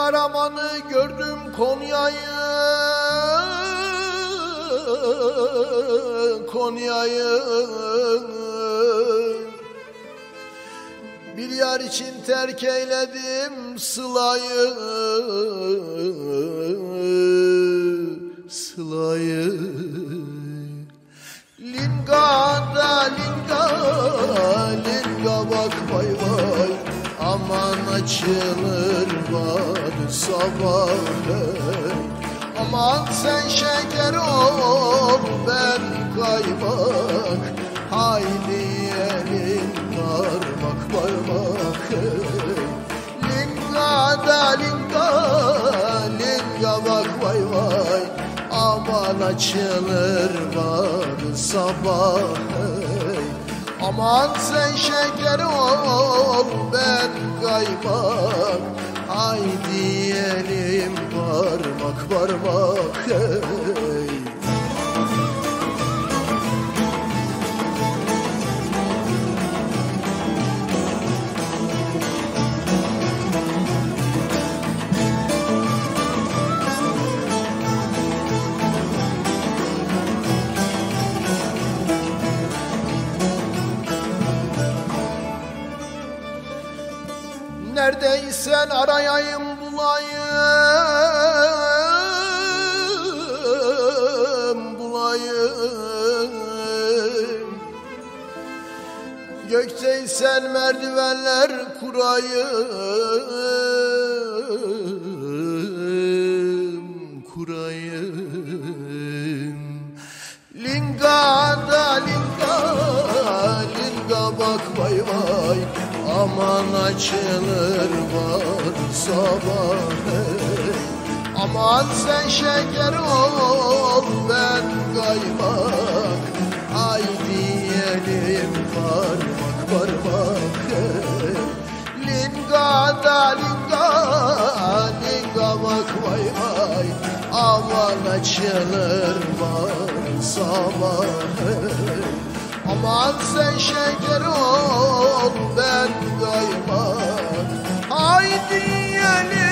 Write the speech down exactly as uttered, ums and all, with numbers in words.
Karaman'ı gördüm Konya'yı, Konya'yı. Bir yar için terk eyledim Sıla'yı, Sıla'yı. Linga'da linga, linga bak vay vay, aman açılır var sabah. Aman sen şeker ol ben kaymak, haydi yiyelim parmak parmak. Linga da linga, linga bak vay vay, aman açılır var sabah. Aman sen şeker ol ben kaymak, haydi yiyelim parmak parmak. Hey. Neredeysen arayayım bulayım, bulayım. Gökteysen merdivenler kurayım, kurayım. Linga da linga, linga bak vay vay, aman açılır var sabah. Aman sen şeker ol ben kaymak, haydi yiyelim parmak parmak. Linga da linga, linga bak vay vay, aman açılır var sabah. Aman sen şeker ol ben kaymak, haydi yiyelim